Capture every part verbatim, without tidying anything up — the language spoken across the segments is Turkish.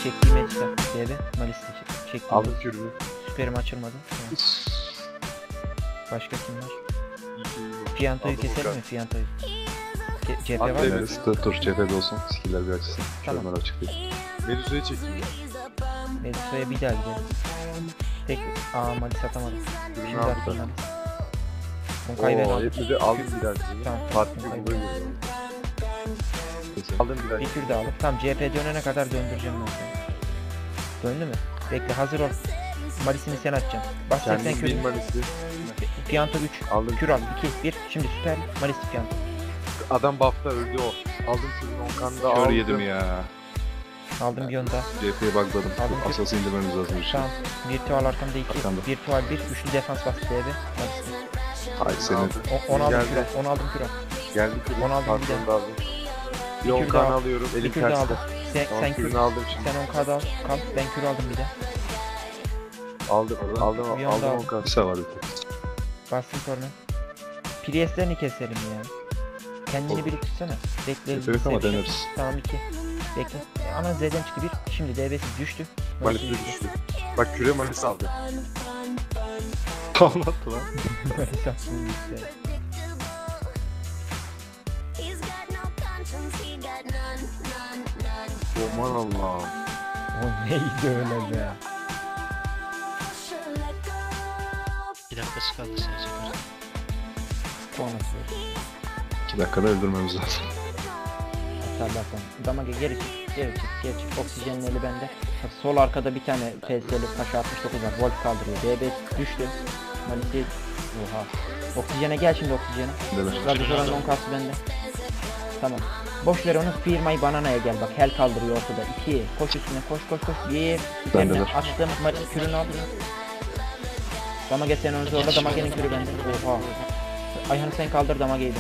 çektiğim elçiler. D B. Malis'te çektiğim. Aldım kürbü. Süperim açılmadı. Tamam. Başka kim var? Fiyantoyu keselim mi? Fiyantoyu. Ce cephe var mı? Evet, dur dur cephede olsun. Skiller bir açsın. Tamam. Şunlar açık değil. Medusa'yı çekeyim. Medusa'ya bir daha gidelim. Tek... Aa Malis atamadım. Ürünü Şimdi aldım. attım Malis. Monkayı ben Ooo aldım. yetmedi aldım bir daha. Tamam. Fatih Monkayı gibi ben- vuruyor. Neyse. Aldım bir daha. Bir tür daha alıp. Tamam C H P dönene kadar döndüreceğim ben seni. Döndü mü? Bekle hazır ol. Malis'ini sen atacaksın. Bas seksen Kendim kürü. bilmalisi. Piyanto üç. Aldım. Kür al. iki, bir. Şimdi süper. Malis Piyanto. Adam buff'ta öldü o. Aldım kürbü Onkan'da aldım. Kör yedim ya. Aldım bir onda. C P C'ye bugladım. Aldım. Asası indirmemiz lazım bir şey. Tamam. Virtual arkamda iki. Arkamda. Virtual bir. Üçlü defans bastı D B. Malis'te. Hayır senin. On aldım Geldi. kür al. On aldım kür al. Geldi kürbü. On aldım bir de. Patronunu da aldım. Bir Bir kür Onkan daha- alıyorum. Bir Elim kür daha aldım. terste. Sen, Tamam sen kür. kürünü aldım şimdi. Sen on K'da al. Kal. Ben kür aldım bir de. Aldım. Aldım. Bir anda Aldım aldım. Onkan. Kısa var bir tek. Bastım sonra. Priestlerini keselim ya. Kendini Olur. biri tutsana. Bekle. Evet ama Sevişim. deneriz. Tamam iki. Bekle. Ana Z'den çıktı bir. Şimdi D B'si düştü. Malisi düştü. Bak küre malis aldı. Anlattı lan. Malis atsın işte. Aman Allah'ım. O neydi öyle be? Bir dakikası kaldı sadece. O nasıl? İki dakikada öldürmemiz lazım. Atarlarsan. Dama geri çık. Geri çık. Geri çık. Oksijenin eli bende. Bak, sol arkada bir tane P S'li Paşa altmış dokuz var. Wolf kaldırıyor. D B düştü. Malis'i. Oha. Oksijene gel şimdi oksijene. Deler. Radyozoran on kası bende. Tamam. Boş ver onu. Firmayı bananaya gel bak. Hel kaldırıyor ortada. iki. Koş üstüne. Koş koş koş. bir. Bendeler. Üzerine açtım. Malis kürünü al. Damage sen onu zorla. Damage'nin kürü bende. Oha. Ayhan'ı sen kaldır Damage'yi de.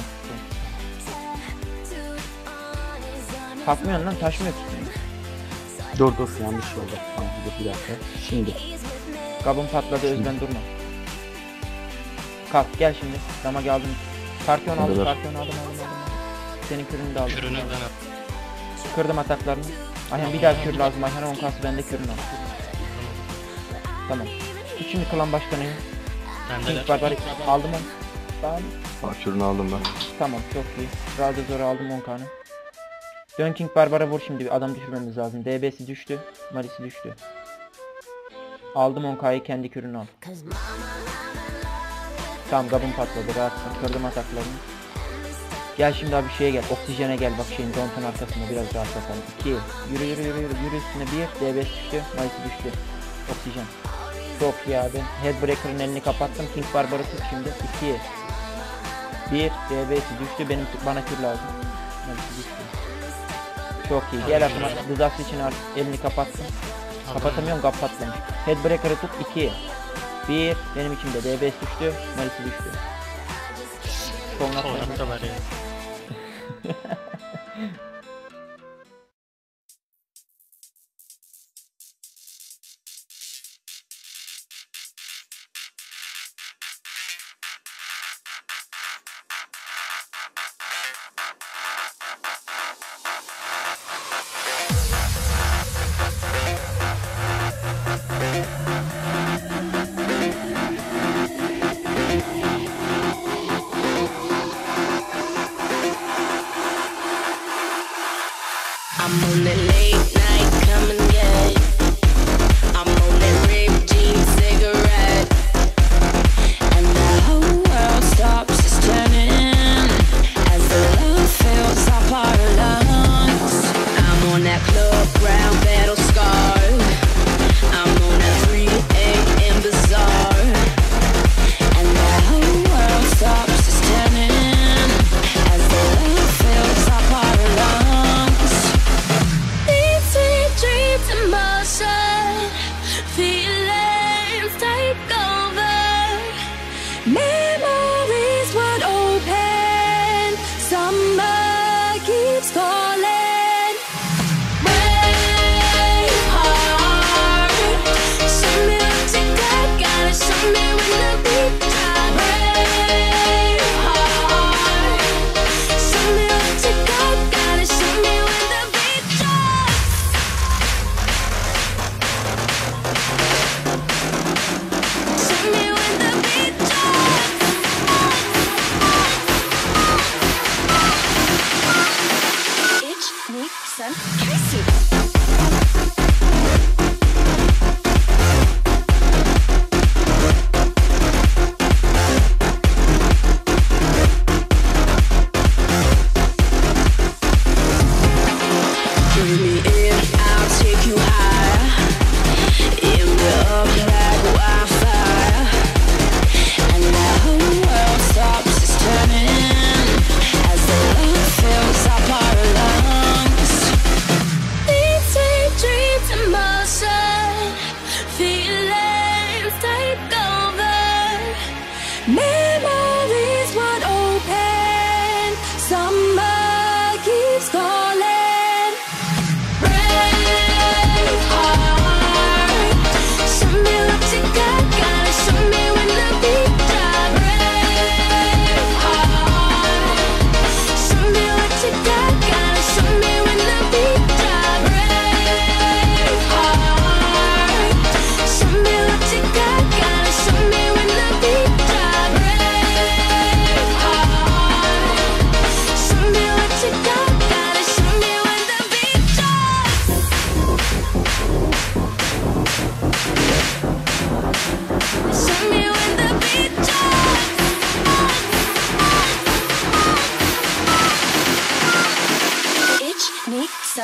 Kalkmıyorsun lan. Taşmıyor ki. Dur dur yanlış oldu. Tamam dur bir dakika. Şimdi. Kabın patladı Özben durma. Kalk gel şimdi. Damage aldım. Karpiyon aldım. Bendeler. Karpiyon aldım aldım aldım. Senin kürünü de aldım. Kürünü ben al. Kırdım ataklarını. Ayhan bir daha kür lazım. Ayhan on kası bende kürünü al. Tamam. Tut şimdi klan başkanıyım. Bendeler. King Barbar aldım onu. Tamam. Arthur'unu aldım ben. Tamam çok iyi. Radyozoru aldım on kanı. Dön King Barbar'a vur şimdi. Bir adam düşürmemiz lazım. D B'si düştü. Malis'i düştü. Aldım on K'yı kendi kürünü al. Tamam gabım patladı rahatsın. Kırdım ataklarını. Gel şimdi abi şeye gel. Oksijene gel bak şeyin Dont'un arkasında biraz rahatlatalım. iki. Yürü yürü yürü yürü. Yürü üstüne bir. D B'si düştü. Malis'i düştü. Oksijen. Çok iyi abi. Headbreaker'ın elini kapattım. King Barbar'ı tut şimdi. iki. bir. D B'si düştü. Benim bana kür lazım. Malis'i düştü. Çok iyi. Gel aklıma. Dızası için artık elini kapattım. Kapatamıyorum kapatlamış. Headbreaker'ı tut iki. bir. Benim içimde D B S düştü. Malis'i düştü. Son Orada var ya.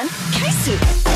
Kaisu.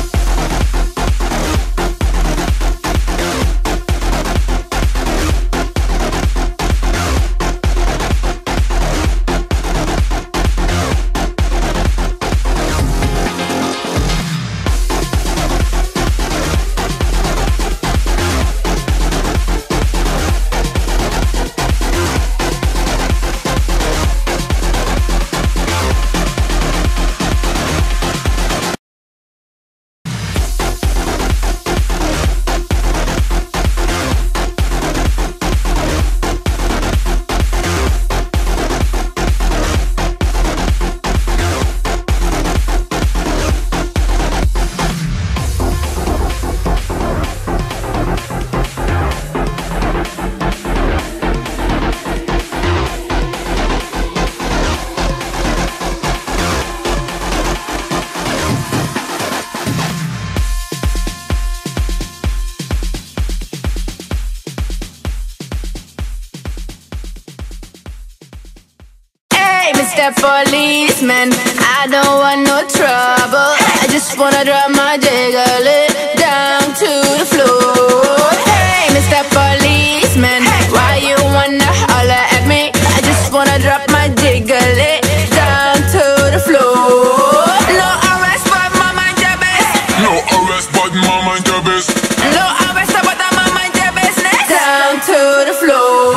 Mister Policeman, I don't want no trouble. I just wanna drop my jiggle it down to the floor. Hey, Mister Policeman, why you wanna holler at me? I just wanna drop my jiggle it down to the floor. No arrest, but my mind your business. No arrest, but my mind your business. No arrest, but my mind your business. Down to the floor.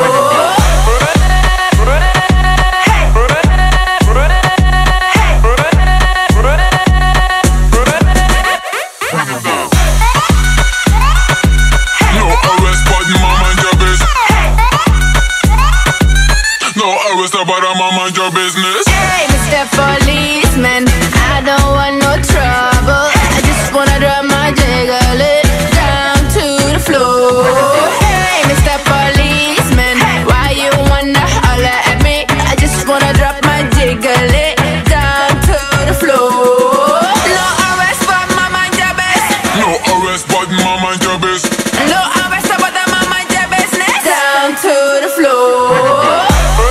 But I'm on mind your business. Hey, Mister Policeman, I don't want no trouble. I just wanna drop my jiggle it down to the floor. Hey, Mister Policeman, why you wanna holler at me? I just wanna drop my jiggle it down to the floor. No arrest, but my mind your business. No arrest, but my mind your business. No arrest, but my mind your business. Down to the floor.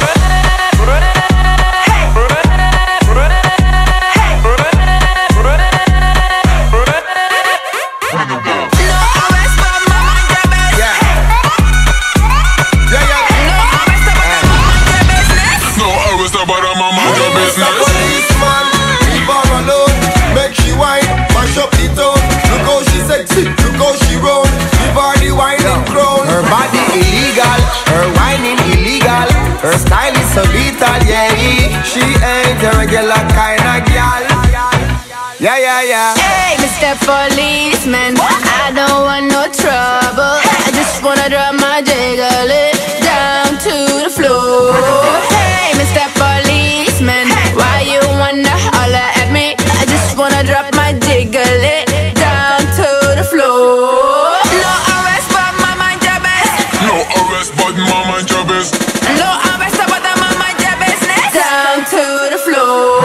Her style is so lethal, yeah. She ain't a regular kind of gal. Yeah, yeah, yeah. Hey, Mister Policeman, I don't want no trouble. I just wanna drop my jiggle it down to the floor. Hey, Mister Policeman, why you wanna holler at me? I just wanna drop my jiggle it down to the floor. No arrest, but my mind your business. No arrest, but my mind your business. No arrest, but my mind your business. Down to the floor.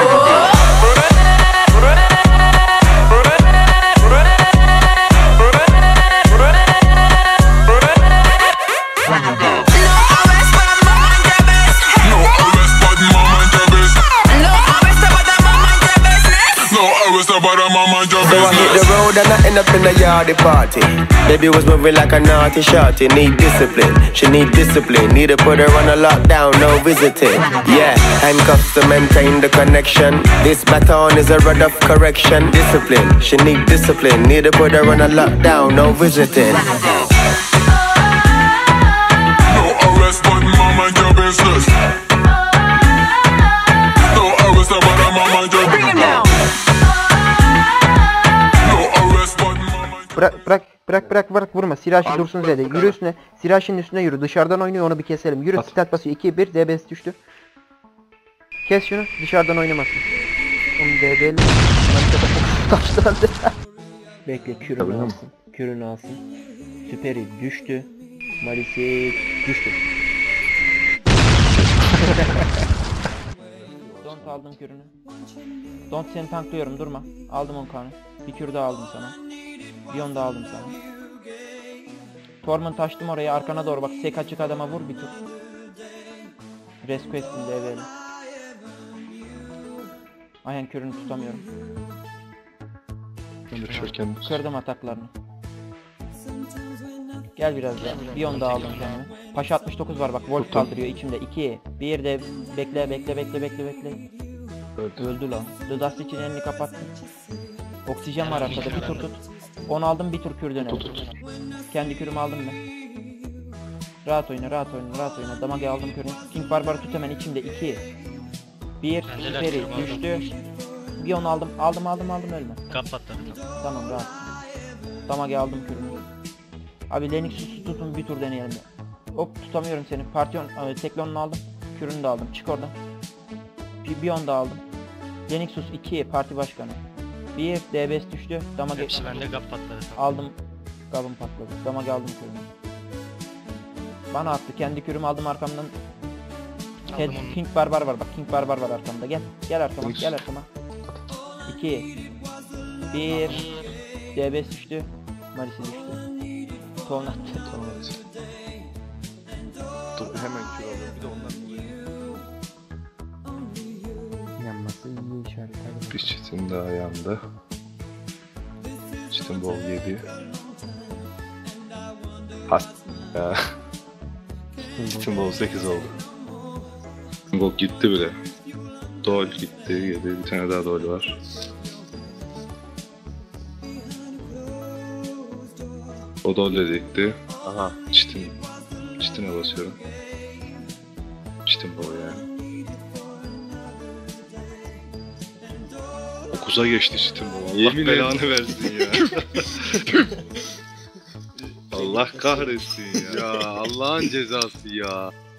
So I hit the road and I end up in a yardie party. Baby was moving like a naughty shorty. Need discipline, she need discipline. Need to put her on a lockdown, no visiting. Yeah, handcuffs to maintain the connection. This baton is a rod of correction. Discipline, she need discipline. Need to put her on a lockdown, no visiting. No arrest, but my mind your business. No arrest, but I'm on mind your business. Bırak bırak bırak bırak bırak vurma. Sirachi dursun Z'de. Yürü üstüne. Sirachi'nin üstüne yürü. Dışarıdan oynuyor, onu bir keselim. Yürü, stat basıyor. iki bir D B S düştü. Kes şunu. Dışarıdan oynamasın. Onu D B'li. Taşlandı. Bekle, kürünü alsın. Kürünü alsın. Süperi düştü. Malisi düştü. Don't aldım kürünü. Don't seni tanklıyorum, durma. Aldım on kanı. Bir kür daha aldım sana. Bir on daha aldım sana. Torment açtım oraya, arkana doğru bak. Sek açık adama vur bir tur. Resquest'in D V'li. Aynen, kürünü tutamıyorum. Ben de düşerken Kırdım ataklarını. Gel biraz daha. Bir on daha aldım kendime. Paşa altmış dokuz var bak. Wolf Tuttum. kaldırıyor içimde. iki. bir de bekle bekle bekle bekle bekle. öldü. Öldü lan. Dudas için elini kapattı. Oksijen var Hemen arkada. bir Bir tur tane tut. on aldım, bir tur kür dönelim. Tut, tut. Kendi kürümü aldım ben. Rahat oyna, rahat oyna, rahat oyna. Damage aldım kürünü. King Barbar'ı tut hemen içimde. iki. bir. Bendeler, Süperi kürümü aldım. düştü. Bir on aldım. Aldım aldım aldım ölme. Kap patladı. Tamam rahat. Damage aldım kürünü. Abi Lennox'u tutun bir tur deneyelim. Hop tutamıyorum seni. Partion, e, Teklon'unu aldım. Kürünü de aldım. Çık oradan. Bir, bir on da aldım. Lennoxus iki parti başkanı. bir D B S düştü. Damage Hepsi bende kap patladı. aldım. Gabım patladı. Damage aldım kürünü. Bana attı. Kendi kürümü aldım arkamdan. Ted, Aldım onu. King Barbar var bak. King Barbar var arkamda. Gel. Gel arkama. Lennox. Gel arkama. iki. bir. D B S düştü. Marisi düştü. Ton attı. Tamam hadi. Dur hemen kür alıyorum. Bir de ondan Yanması iyi işaret. Hadi. bir çitin daha yandı. Çitin bol yedi. Has ya. Çitin bol sekiz oldu. Bol gitti bile. Dol gitti. Yedi. Bir tane daha dol var. O dol da gitti. Aha. Çitin. Çitine basıyorum. Çitin bol yani. dokuza geçti çitin bol. Allah Yemin belanı versin ya. Allah kahretsin ya. Ya Allah'ın cezası ya.